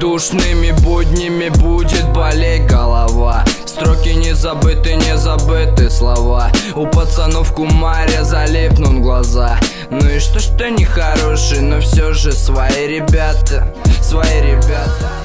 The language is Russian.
Душными буднями будет болеть голова. Строки не забыты слова. У пацанов в кумаре залипнут глаза. Ну и что они хорошие, но все же свои ребята, свои ребята.